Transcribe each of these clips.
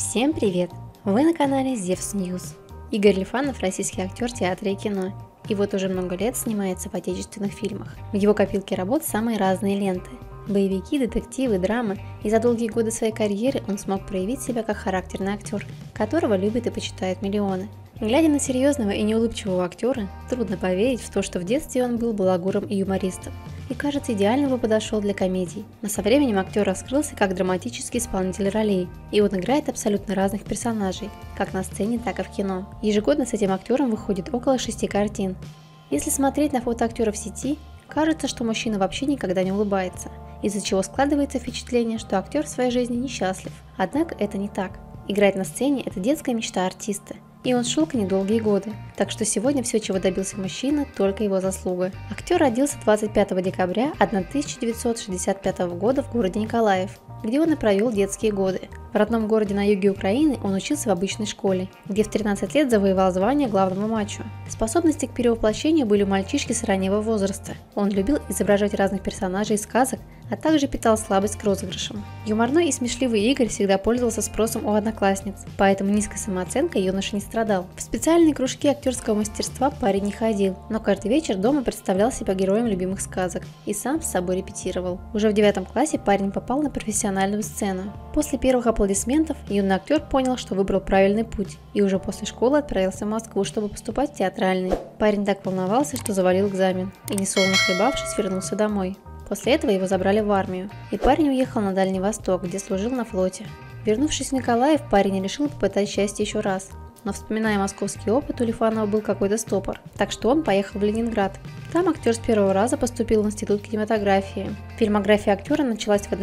Всем привет! Вы на канале Зевс Ньюс. Игорь Лифанов – российский актер театра и кино. И вот уже много лет снимается в отечественных фильмах. В его копилке работ самые разные ленты. Боевики, детективы, драмы. И за долгие годы своей карьеры он смог проявить себя как характерный актер, которого любят и почитают миллионы. Глядя на серьезного и неулыбчивого актера, трудно поверить в то, что в детстве он был балагуром и юмористом. И, кажется, идеально бы подошел для комедий. Но со временем актер раскрылся как драматический исполнитель ролей, и он играет абсолютно разных персонажей, как на сцене, так и в кино. Ежегодно с этим актером выходит около 6 картин. Если смотреть на фото актера в сети, кажется, что мужчина вообще никогда не улыбается, из-за чего складывается впечатление, что актер в своей жизни несчастлив. Однако это не так. Играть на сцене – это детская мечта артиста. И он шел к ней долгие годы, так что сегодня все, чего добился мужчина, только его заслуга. Актер родился 25 декабря 1965 года в городе Николаев, где он и провел детские годы. В родном городе на юге Украины он учился в обычной школе, где в 13 лет завоевал звание главного мачо. Способности к перевоплощению были у мальчишки с раннего возраста. Он любил изображать разных персонажей из сказок, а также питал слабость к розыгрышам. Юморной и смешливый Игорь всегда пользовался спросом у одноклассниц, поэтому низкой самооценкой юноша не страдал. В специальные кружки актерского мастерства парень не ходил, но каждый вечер дома представлял себя героем любимых сказок и сам с собой репетировал. Уже в 9 классе парень попал на профессиональную сцену. После первых аплодисментов юный актер понял, что выбрал правильный путь, и уже после школы отправился в Москву, чтобы поступать в театральный. Парень так волновался, что завалил экзамен, и несолоно хлебавшись, вернулся домой. После этого его забрали в армию, и парень уехал на Дальний Восток, где служил на флоте. Вернувшись в Николаев, парень решил попытать счастье еще раз. Но, вспоминая московский опыт, у Лифанова был какой-то стопор, так что он поехал в Ленинград. Там актер с первого раза поступил в Институт кинематографии. Фильмография актера началась в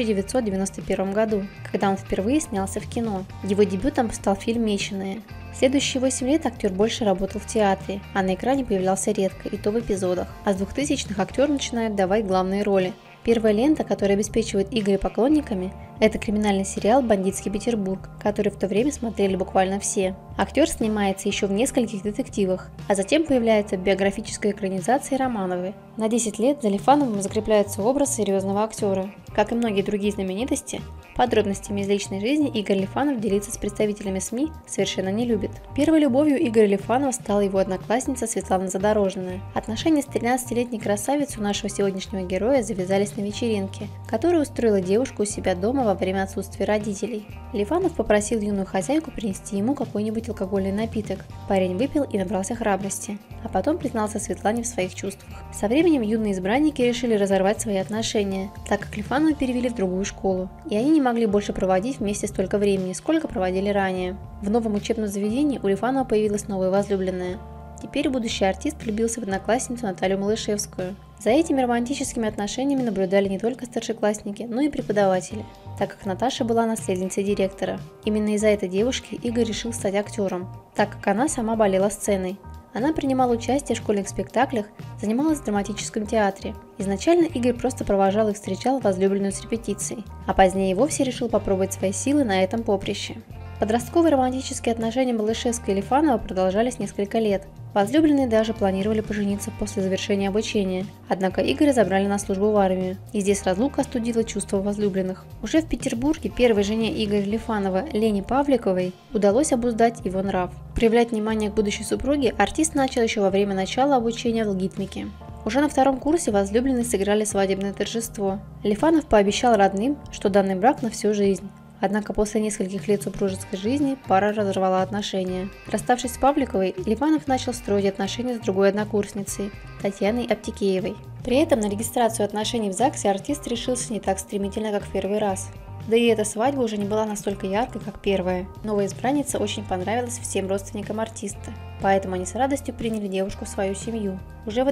1991 году, когда он впервые снялся в кино. Его дебютом стал фильм «Меченые». Следующие 8 лет актер больше работал в театре, а на экране появлялся редко, и то в эпизодах. А с 2000-х актер начинает давать главные роли. Первая лента, которая обеспечивает Игоря поклонниками, это криминальный сериал «Бандитский Петербург», который в то время смотрели буквально все. Актер снимается еще в нескольких детективах, а затем появляется в биографической экранизации Романовы. На 10 лет за Лифановым закрепляется образ серьезного актера. Как и многие другие знаменитости, подробностями из личной жизни Игорь Лифанов делиться с представителями СМИ совершенно не любит. Первой любовью Игоря Лифанова стала его одноклассница Светлана Задорожная. Отношения с 13-летней красавицей у нашего сегодняшнего героя завязались на вечеринке, которую устроила девушка у себя дома во время отсутствия родителей. Лифанов попросил юную хозяйку принести ему какой-нибудь алкогольный напиток. Парень выпил и набрался храбрости, а потом признался Светлане в своих чувствах. Со временем юные избранники решили разорвать свои отношения, так как Лифанова перевели в другую школу, и они не могли больше проводить вместе столько времени, сколько проводили ранее. В новом учебном заведении у Лифанова появилась новая возлюбленная. Теперь будущий артист влюбился в одноклассницу Наталью Малышевскую. За этими романтическими отношениями наблюдали не только старшеклассники, но и преподаватели, так как Наташа была наследницей директора. Именно из-за этой девушки Игорь решил стать актером, так как она сама болела сценой. Она принимала участие в школьных спектаклях, занималась в драматическом театре. Изначально Игорь просто провожал и встречал возлюбленную с репетицией, а позднее и вовсе решил попробовать свои силы на этом поприще. Подростковые романтические отношения Малышевской и Лифанова продолжались несколько лет. Возлюбленные даже планировали пожениться после завершения обучения, однако Игоря забрали на службу в армию, и здесь разлука остудила чувства возлюбленных. Уже в Петербурге первой жене Игоря Лифанова, Лене Павликовой, удалось обуздать его нрав. Проявлять внимание к будущей супруге артист начал еще во время начала обучения в ЛГИТМИКе. Уже на 2-м курсе возлюбленные сыграли свадебное торжество. Лифанов пообещал родным, что данный брак на всю жизнь. Однако после нескольких лет супружеской жизни пара разорвала отношения. Расставшись с Павликовой, Лифанов начал строить отношения с другой однокурсницей, Татьяной Аптекеевой. При этом на регистрацию отношений в ЗАГСе артист решился не так стремительно, как в первый раз. Да и эта свадьба уже не была настолько яркой, как первая. Новая избранница очень понравилась всем родственникам артиста, поэтому они с радостью приняли девушку в свою семью. Уже в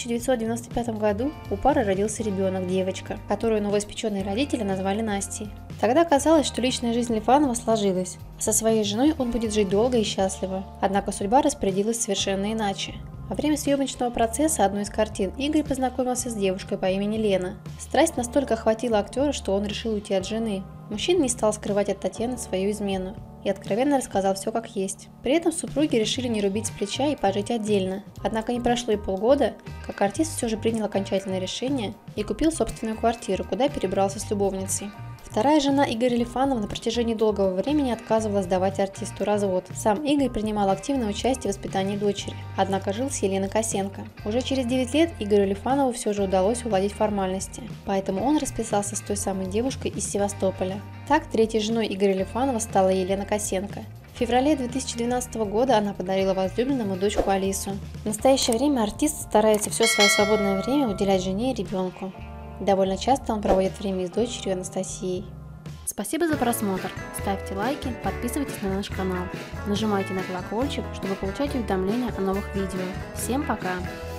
1995 году у пары родился ребенок, девочка, которую новоиспеченные родители назвали Настей. Тогда казалось, что личная жизнь Лифанова сложилась. Со своей женой он будет жить долго и счастливо. Однако судьба распорядилась совершенно иначе. Во время съемочного процесса одной из картин Игорь познакомился с девушкой по имени Лена. Страсть настолько охватила актера, что он решил уйти от жены. Мужчина не стал скрывать от Татьяны свою измену и откровенно рассказал все как есть. При этом супруги решили не рубить с плеча и пожить отдельно. Однако не прошло и полгода, как артист все же принял окончательное решение и купил собственную квартиру, куда перебрался с любовницей. В Вторая жена Игоря Лифанова на протяжении долгого времени отказывалась давать артисту развод. Сам Игорь принимал активное участие в воспитании дочери, однако жил с Еленой Косенко. Уже через 9 лет Игорю Лифанову все же удалось уладить формальности, поэтому он расписался с той самой девушкой из Севастополя. Так, третьей женой Игоря Лифанова стала Елена Косенко. В феврале 2012 года она подарила возлюбленному дочку Алису. В настоящее время артист старается все свое свободное время уделять жене и ребенку. Довольно часто он проводит время с дочерью Анастасией. Спасибо за просмотр. Ставьте лайки, подписывайтесь на наш канал. Нажимайте на колокольчик, чтобы получать уведомления о новых видео. Всем пока!